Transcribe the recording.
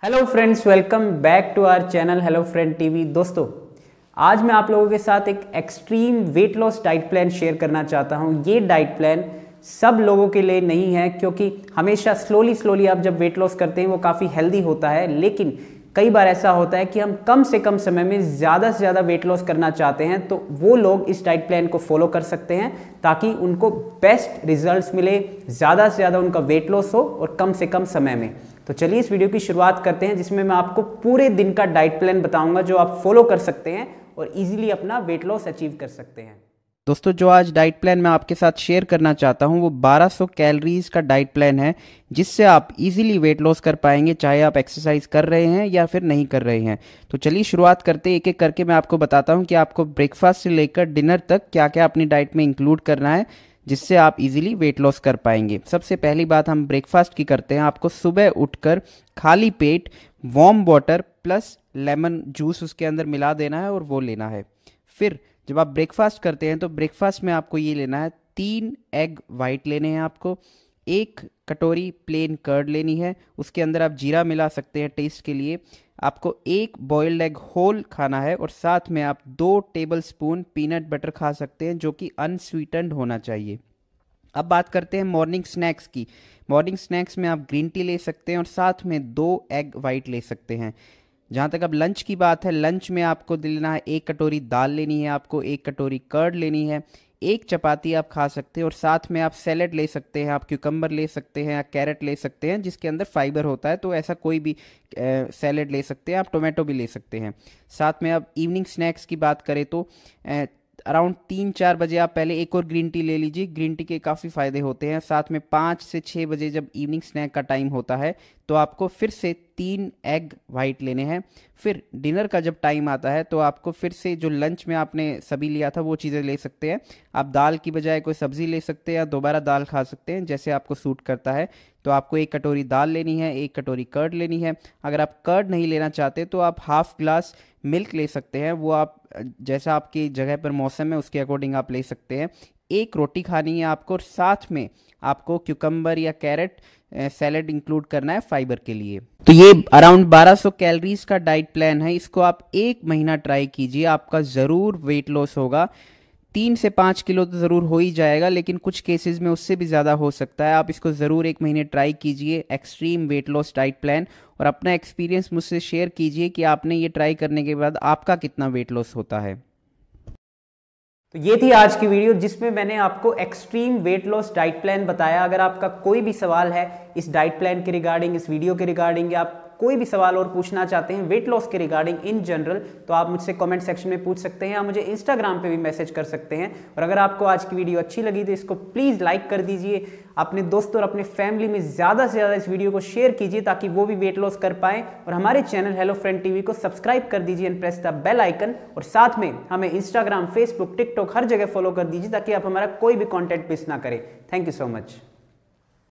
Hello friends, welcome back to our channel hello friend TV. दोस्तों, आज मैं आप लोगों के साथ एक extreme weight loss diet plan share करना चाहता हूं। ये डाइट प्लान सब लोगों के लिए नहीं है, क्योंकि हमेशा स्लोली आप जब वेट लॉस करते हैं वो काफ़ी हेल्दी होता है, लेकिन कई बार ऐसा होता है कि हम कम से कम समय में ज़्यादा से ज़्यादा वेट लॉस करना चाहते हैं, तो वो लोग इस डाइट प्लान को फॉलो कर सकते हैं ताकि उनको बेस्ट रिजल्ट्स मिले, ज़्यादा से ज़्यादा उनका वेट लॉस हो और कम से कम समय में। तो चलिए इस वीडियो की शुरुआत करते हैं, जिसमें मैं आपको पूरे दिन का डाइट प्लान बताऊंगा जो आप फॉलो कर सकते हैं और इजीली अपना वेट लॉस अचीव कर सकते हैं। दोस्तों, जो आज डाइट प्लान मैं आपके साथ शेयर करना चाहता हूं वो 1200 कैलोरीज का डाइट प्लान है, जिससे आप इजीली वेट लॉस कर पाएंगे, चाहे आप एक्सरसाइज कर रहे हैं या फिर नहीं कर रहे हैं। तो चलिए शुरुआत करते हैं। एक एक करके मैं आपको बताता हूं कि आपको ब्रेकफास्ट से लेकर डिनर तक क्या क्या अपनी डाइट में इंक्लूड करना है, जिससे आप इजीली वेट लॉस कर पाएंगे। सबसे पहली बात हम ब्रेकफास्ट की करते हैं। आपको सुबह उठकर खाली पेट warm water plus lemon juice उसके अंदर मिला देना है और वो लेना है। फिर जब आप ब्रेकफास्ट करते हैं तो ब्रेकफास्ट में आपको ये लेना है, 3 एग वाइट लेने हैं आपको, 1 कटोरी प्लेन कर्ड लेनी है, उसके अंदर आप जीरा मिला सकते हैं टेस्ट के लिए। आपको 1 बॉइल्ड एग होल खाना है और साथ में आप 2 टेबलस्पून पीनट बटर खा सकते हैं, जो कि अनस्वीटेंड होना चाहिए। अब बात करते हैं मॉर्निंग स्नैक्स की। मॉर्निंग स्नैक्स में आप ग्रीन टी ले सकते हैं और साथ में 2 एग वाइट ले सकते हैं। जहाँ तक अब लंच की बात है, लंच में आपको लेना है 1 कटोरी दाल लेनी है, आपको 1 कटोरी कर्ड लेनी है, 1 चपाती आप खा सकते हैं और साथ में आप सैलेड ले सकते हैं, आप क्यूकम्बर ले सकते हैं या कैरेट ले सकते हैं जिसके अंदर फाइबर होता है, तो ऐसा कोई भी सैलेड ले सकते हैं, आप टोमेटो भी ले सकते हैं। साथ में अब इवनिंग स्नैक्स की बात करें तो अराउंड 3-4 बजे आप पहले एक और ग्रीन टी ले लीजिए। ग्रीन टी के काफ़ी फ़ायदे होते हैं। साथ में 5 से 6 बजे जब इवनिंग स्नैक का टाइम होता है तो आपको फिर से 3 एग वाइट लेने हैं। फिर डिनर का जब टाइम आता है तो आपको फिर से जो लंच में आपने सभी लिया था वो चीज़ें ले सकते हैं। आप दाल की बजाय कोई सब्ज़ी ले सकते हैं या दोबारा दाल खा सकते हैं, जैसे आपको सूट करता है। तो आपको 1 कटोरी दाल लेनी है, 1 कटोरी कर्ड लेनी है। अगर आप कर्ड नहीं लेना चाहते तो आप हाफ ग्लास मिल्क ले सकते हैं, वो आप जैसा आपकी जगह पर मौसम है उसके अकॉर्डिंग आप ले सकते हैं। 1 रोटी खानी है आपको और साथ में आपको क्यूकम्बर या कैरेट सैलेड इंक्लूड करना है फाइबर के लिए। तो ये अराउंड 1200 कैलोरीज का डाइट प्लान है। इसको आप 1 महीना ट्राई कीजिए, आपका ज़रूर वेट लॉस होगा। 3 से 5 किलो तो ज़रूर हो ही जाएगा, लेकिन कुछ केसेस में उससे भी ज़्यादा हो सकता है। आप इसको ज़रूर 1 महीने ट्राई कीजिए, extreme weight loss diet plan, और अपना एक्सपीरियंस मुझसे शेयर कीजिए कि आपने ये ट्राई करने के बाद आपका कितना वेट लॉस होता है। तो ये थी आज की वीडियो, जिसमें मैंने आपको extreme weight loss diet plan बताया। अगर आपका कोई भी सवाल है इस डाइट प्लान के रिगार्डिंग, इस वीडियो के रिगार्डिंग, या आप कोई भी सवाल और पूछना चाहते हैं वेट लॉस के रिगार्डिंग इन जनरल, तो आप मुझसे कमेंट सेक्शन में पूछ सकते हैं या मुझे इंस्टाग्राम पे भी मैसेज कर सकते हैं। और अगर आपको आज की वीडियो अच्छी लगी तो इसको प्लीज़ लाइक कर दीजिए, अपने दोस्तों और अपने फैमिली में ज़्यादा से ज़्यादा इस वीडियो को शेयर कीजिए ताकि वो भी वेट लॉस कर पाएँ। और हमारे चैनल हेलो फ्रेंड टीवी को सब्सक्राइब कर दीजिए and press the bell icon, और साथ में हमें इंस्टाग्राम, फेसबुक, टिकटॉक हर जगह फॉलो कर दीजिए ताकि आप हमारा कोई भी कॉन्टेंट मिस ना करें। Thank you so much.